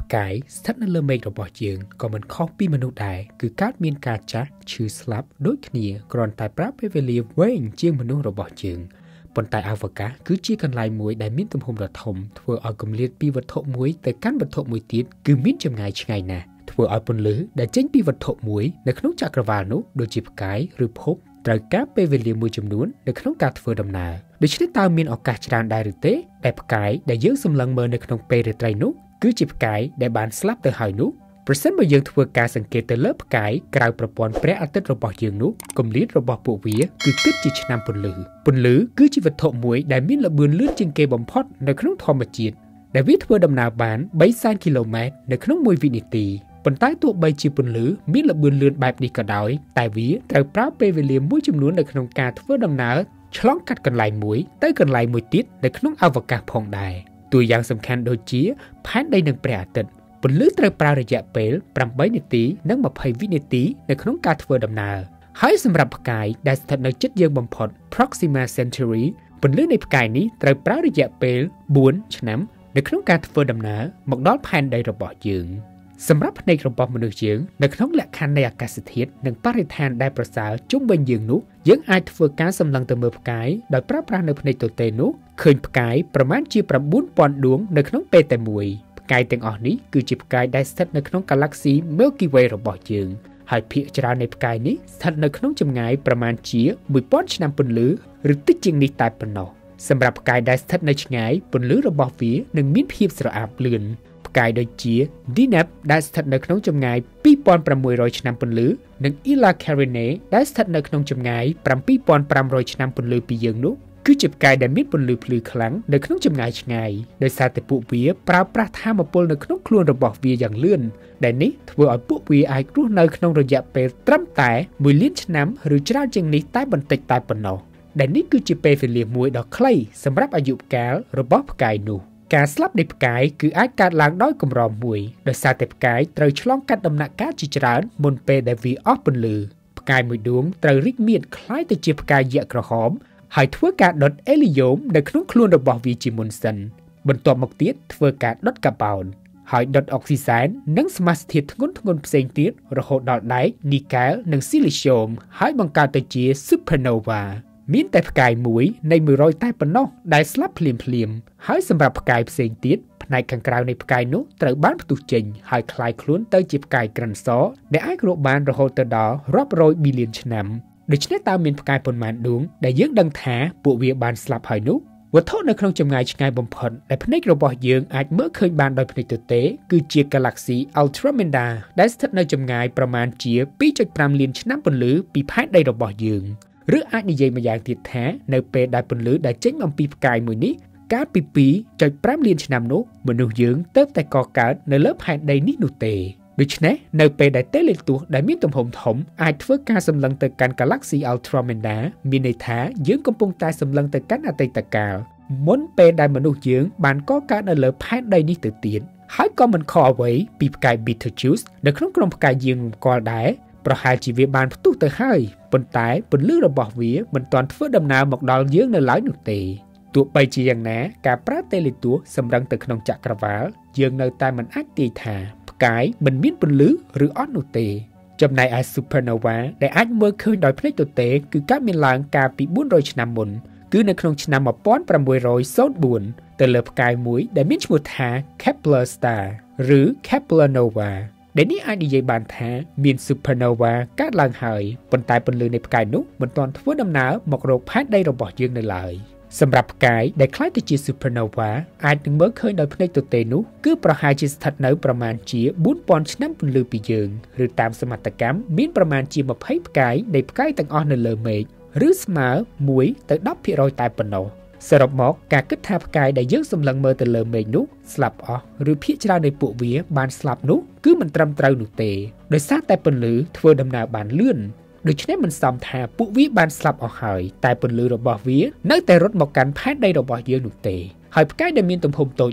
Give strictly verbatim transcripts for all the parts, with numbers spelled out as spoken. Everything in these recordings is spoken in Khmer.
ផ្កាយស្ថិតនៅលើមេឃរបស់យើងក៏មិនខុសពីមនុស្សដែរគឺកើតមានការចាស់ឈឺស្លាប់ដូចគ្នាគ្រាន់តែប្រើពេលវេលាវែងជាងមនុស្សរបស់យើងប៉ុន្តែអវកាសគឺជាកន្លែងមួយដែលមានទំហំដ៏ធំធ្វើឲ្យគម្លាតពីវត្ថុមួយទៅកាន់វត្ថុមួយទៀតគឺមានចម្ងាយឆ្ងាយណាស់ធ្វើឲ្យពន្លឺដែលចេញពីវត្ថុមួយនៅក្នុងចក្រវាឡនោះដូចជាផ្កាយឬភពត្រូវការពេលវេលាមួយចំនួននៅក្នុងការធ្វើដំណើរដូច្នេះតើមានឱកាសច្រើនដែរឬទេដែលផ្កាយដែលយើងសម្លឹងមើលនៅក្នុងពេលរាត្រីនោះគឺជាផ្កាយដែលបានស្លាប់ទៅហើយនោះប្រសិនបើយើងធ្វើការសង្កេតទៅលើផ្កាយក្រៅប្រព័ន្ធព្រះអាទិត្យរបស់យើងនោះគម្លាតរបស់ពួកវាគឺគិតជាឆ្នាំពន្លឺពន្លឺគឺជាវត្ថុមួយដែលមានល្បឿនលឿនជាងគេបំផុតនៅក្នុងធម្មជាតិដែលវាធ្វើដំណើរបានបីសែនគីឡូម៉ែត្រនៅក្នុងមួយវិនាទីប៉ុន្តែទោះបីជាពន្លឺមានល្បឿនលឿនបែបនេះក៏ដោយតែវាត្រូវប្រើពេលវេលាមួយចំនួននៅក្នុងការធ្វើដំណើរឆ្លងកាត់កន្លែងមួយទៅកន្លែងមួយទៀតនៅក្នុងអវកាសផងដែរតួយ៉ាងសំខាន់ដូចជាផែនដីនិងព្រះអាទិត្យពន្លឺត្រូវប្រើរយៈពេលប្រាំបីនាទីនិងម្ភៃវិនាទីនៅក្នុងការធ្វើដំណើរហើយសម្រាប់ផ្កាយដែលស្ថិតនៅជិតយើងបំផុត Proxima Centauri ពន្លឺនៃផ្កាយនេះត្រូវប្រើរយៈពេលបួនឆ្នាំនៅក្នុងការធ្វើដំណើរមកដល់ផែនដីរបស់យើងសម្រាប់ភ្នែករបស់មនុស្សយើងនៅក្នុងលក្ខខណ្ឌនៃអាកាសធាតុនិងបរិស្ថានដែលប្រសើរជុំវិញយើងនោះយើងអាចធ្វើការសម្លឹងទៅមើលផ្កាយដោយប្រើប្រាស់នៅភ្នែកទទេនោះឃើញផ្កាយប្រមាណជា៩ពាន់ដួងនៅក្នុងពេលតែមួយផ្កាយទាំងអស់នេះគឺជាផ្កាយដែលស្ថិតនៅក្នុង Galaxy Milky Way របស់យើងហើយភាគច្រើននៃផ្កាយនេះស្ថិតនៅក្នុងចម្ងាយប្រមាណជាមួយពាន់ឆ្នាំពន្លឺឬតិចជាងនេះតែប៉ុណ្ណោះសម្រាប់ផ្កាយដែលស្ថិតនៅឆ្ងាយពន្លឺរបស់វានឹងមានភាពស្រអាប់លឿនផ្កាយដូចជា Deneb ដែលស្ថិតនៅក្នុងចម្ងាយពីរពាន់ប្រាំមួយរយឆ្នាំពន្លឺនិង Ila Carinae ដែលស្ថិតនៅក្នុងចម្ងាយប្រាំពីរពាន់ប្រាំរយឆ្នាំពន្លឺពីយើងនោះគឺជាផ្កាយដែលមានពន្លឺភ្លឺខ្លាំងនៅក្នុងចម្ងាយឆ្ងាយដោយសារតែពួកវាប្រើប្រាស់ថាមពលនៅក្នុងខ្លួនរបស់វាយ៉ាងលឿនដែលនេះធ្វើឲ្យពួកវាអាចរស់នៅក្នុងរយៈពេលត្រឹមតែមួយលានឆ្នាំឬច្រើនជាងនេះតែបន្តិចតែប៉ុណ្ណោះដែលនេះគឺជាពេលវេលាមួយដ៏ខ្លីសម្រាប់អាយុកាលរបស់ផ្កាយនោះការស្លាប់នៃផ្កាយគឺអាចកើតឡើងដោយកម្រមួយដោយសារតែផ្កាយត្រូវឆ្លងកាត់ដំណាក់កាលជាច្រើនមុនពេលដែលវាអស់ពន្លឺផ្កាយមួយដួងត្រូវរីកមាឌคล้ายទៅជាផ្កាយយក្សក្រហមហើយធ្វើការដុតអេលីយ៉ូមនៅក្នុងខ្លួនរបស់វាជាមុនសិនបន្ទាប់មកទៀតធ្វើការដុតកាបូនហើយដុតអុកស៊ីសែននិងសមាសធាតុធ្ងន់ធ្ងរផ្សេងទៀតរហូតដល់ដែកនីកែលនិងស៊ីលីស្យូមហើយបង្កើតទៅជា Supernova មានតែផ្កាយមួយនៃមួយរយតែប៉ុណ្ណោះដែលស្លាប់ភ្លាមភ្លាមហើយសម្រាប់ផ្កាយផ្សេងទៀតផ្នែកខាងក្រៅនៃផ្កាយនោះត្រូវបានផ្ទុះចេញហើយคล้ายខ្លួនទៅជាផ្កាយក្រិនសដែលអាចរកបានរហូតទៅដល់រាប់រយប៊ីលានឆ្នាំដូច្នេះតើមានផ្កាយប៉ុន្មានដួងដែលយើងដឹងថាពួកវាបានស្លាប់ហើយនោះវត្ថុនៅក្នុងចម្ងាយឆ្ងាយបំផុតដែលភ្នែករបស់យើងអាចមើលឃើញបានដោយភ្នែកទទេគឺជា Galaxy Ultramenda ដែលស្ថិតនៅចម្ងាយប្រមាណជាពីរចុចប្រាំលានឆ្នាំពន្លឺពីផែនដីរបស់យើងឬអាចនិយាយម្យ៉ាងទៀតថានៅពេលដែលពន្លឺដែលចេញអំពីផ្កាយមួយនេះកាលពីពីរចុចប្រាំលានឆ្នាំនោះមនុស្សយើងទើបតែកកើតនៅលើផែនដីនេះនោះទេដូច្នេះនៅពេលដែលតេលេទស្សន៍ដែលមានទំហំធំអាចធ្វើការសម្លឹងទៅកាន់ Galaxy Ultramenda មានន័យថាយើងកំពុងតែសម្លឹងទៅកាន់អតីតកាលមុនពេលដែលមនុស្សយើងបានកកើតនៅលើផែនដីនេះទៅទៀតហើយក៏មិនខុសអ្វីពីផ្កាយ Betelgeuse នៅក្នុងក្រុមផ្កាយយើងរំគាល់ដែរប្រហែលជាវាបានផ្ទុះទៅហើយប៉ុន្តែពន្លឺរបស់វាមិនទាន់ធ្វើដំណើរមកដល់យើងនៅឡើយនោះទេទោះបីជាយ៉ាងណាការប្រើតេលេទស្សន៍សម្រឹងទៅក្នុងចក្រវាឡយើងនៅតែមិនអាចទាយថាផ្កាយមិនមានពន្លឺឬអត់នោះទេចំណែកឯ Supernova ដែលអាចមើលឃើញដោយភ្នែកទទេគឺកើតមានឡើងកាលពីបួនរយឆ្នាំមុនគឺនៅក្នុងឆ្នាំmột nghìn tám trăm lẻ bốnទៅលើផ្កាយមួយដែលមានឈ្មោះថា Kepler Star ឬ Kepler Nova ដែលនេះអាចនិយាយបានថាមាន Supernova កើតឡើងហើយប៉ុន្តែពន្លឺនៃផ្កាយនោះមិនទាន់ធ្វើដំណើរមករកផែនដីរបស់យើងនៅឡើយសម្រាប់ផ្កាយដែលคล้ายទៅជា Supernova អាចនឹងមើលឃើញដោយភ្នែកទទេនោះគឺប្រហែលជាស្ថិតនៅប្រមាណជាបួនពាន់ឆ្នាំពន្លឺពីយើងឬតាមសមត្ថកម្មមានប្រមាណជាម្ភៃផ្កាយនៃផ្កាយទាំងអស់នៅលើមេឃឬស្មើមួយទៅដប់ភាគរយតែប៉ុណ្ណោះសរុបមកការគិតថាផ្កាយដែលយើងសម្លឹងមើលទៅលើមេឃនោះស្លាប់អស់ឬភាគច្រើននៃពួកវាបានស្លាប់នោះគឺមិនត្រឹមត្រូវនោះទេដោយសារតែពន្លឺធ្វើដំណើរបានលឿនដូច្នេះមិនសមថាពួកវាបានស្លាប់អស់ហើយតែពន្លឺរបស់វានៅតែរត់មកកាន់ផែនដីរបស់យើងនោះទេហើយផ្កាយដែលមានទំហំតូចនោះ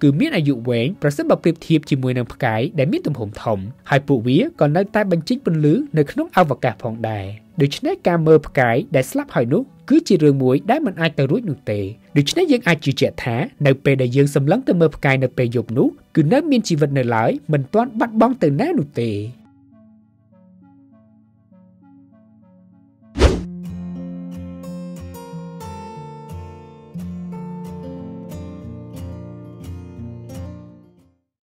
គឺមានអាយុវែងប្រសិនបើប្រៀបធៀបជាមួយនឹងផ្កាយដែលមានទំហំធំហើយពួកវាក៏នៅតែបញ្ចេញពន្លឺនៅក្នុងអវកាសផងដែរដូច្នេះការមើលផ្កាយដែលស្លាប់ហើយនោះគឺជារឿងមួយដែលមិនអាចទៅរួចនោះទេដូច្នេះយើងអាចជឿជាក់ថានៅពេលដែលយើងសម្លឹងទៅមើលផ្កាយនៅពេលយប់នោះគឺនៅមានជីវិតនៅឡើយមិនទាន់បាត់បង់ទៅណានោះទេ